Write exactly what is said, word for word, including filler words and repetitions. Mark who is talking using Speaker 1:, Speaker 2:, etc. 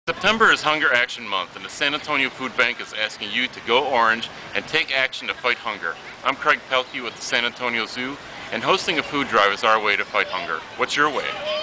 Speaker 1: September is Hunger Action Month, and the San Antonio Food Bank is asking you to go orange and take action to fight hunger. I'm Craig Pelkey with the San Antonio Zoo, and hosting a food drive is our way to fight hunger. What's your way?